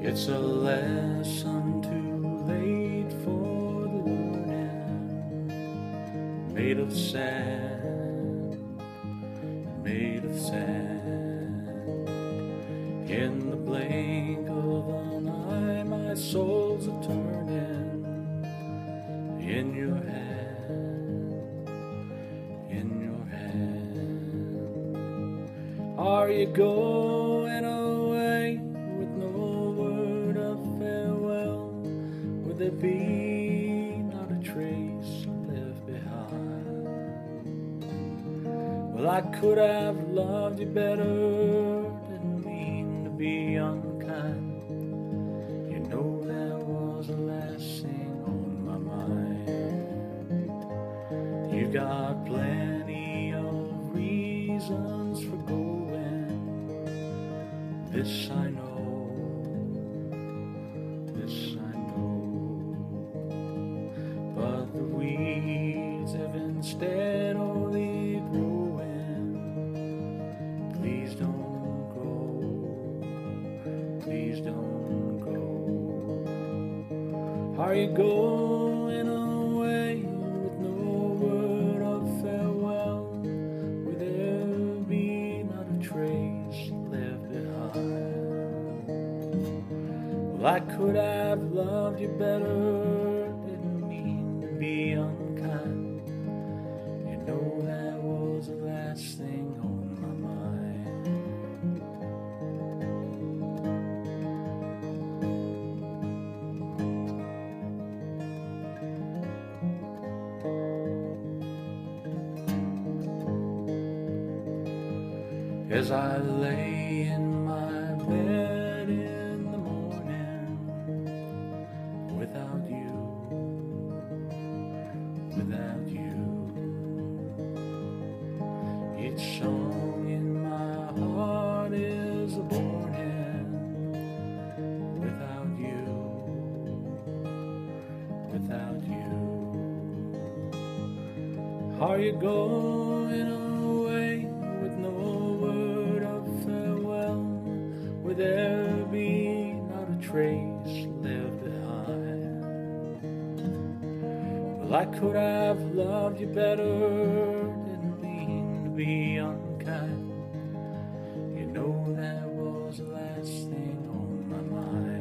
It's a lesson too late for the learning, made of sand, made of sand. In the blink of an eye, my soul's a turning in your hand, in your hand. Are you going away with no word of farewell? Will there be not a trace left behind? Well, I could have loved you better, didn't mean to be unkind. You know that was the last thing on my mind. You got plenty of reasons for going, this I know, this I know. But the weeds have instead only growing. Please don't grow, please don't grow. Are you going away with no word of farewell? Will there be not a trace left behind? Well, I could have loved you better, didn't mean to be unkind. You know that was the last thing on my mind. As I lay in my bed in the morning, without you, without you, each song in my heart is a warning. Without you, without you. Are you going away with no word of farewell? Will there be not a trace left behind? Well, I could have loved you better, didn't mean to be unkind. You know that was the last thing on my mind.